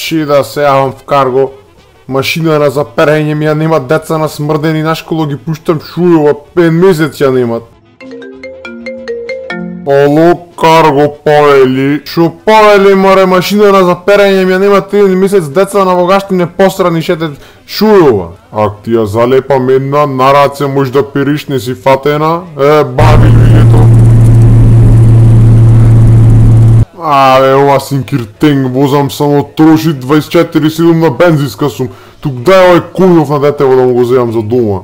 Чи да се јавам в карго, машина за перење ми ја немат, деца на смрдени, наш коло ги пуштам шујува, 5 месец ја немат. Ало, карго повели, шо повели море, машина за перење ми ја немат, 1 месец, деца на вогаштине посрани шетет шујува. Ак ти ја залепам една, на раце може да периш, не си фатена, бави луѓето. Абе, ова синкиртенг, возам само троши 24/7 на бензинска сум. Тук дај овој којов на детево да му го земам за дома.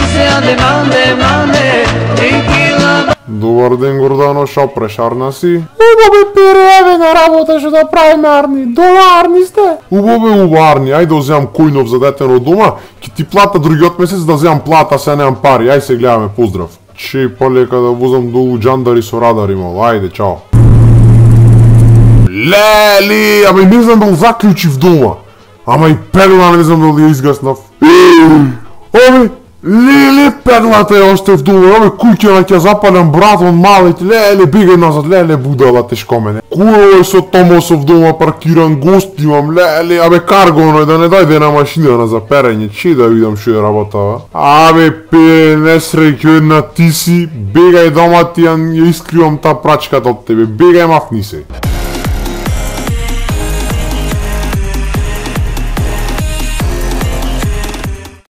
Добар ден, Гордано, шо прешарна си? Убаве переве на работа што да правиме Арни, доларни сте? Убаве Арни, ајде да земам којнов за детено дома, ќе ти плата другиот месец да земам плата, се немам пари, ај се гледаме, поздрав. Че полека да возам долу джандари со радари, мол, ајде, чао. Лели, ама и не знам да го заклучив дома. Ама и пегла не знам да ја изгаснав. Ами, леле, пеглата е още в дома. Ами, куќа ќе запалям брат он малите. Леле, бегај назад, леле, будала тешко мене. Кој е со Томосов дома паркиран, гост имам, леле, абе, каргоно е да не дајде на машина за перење. Че да видам што е работава. Абе, пе, несреќо една ти си, бегај дома ти ја искривам та прачката од тебе. Бегај, мафни се.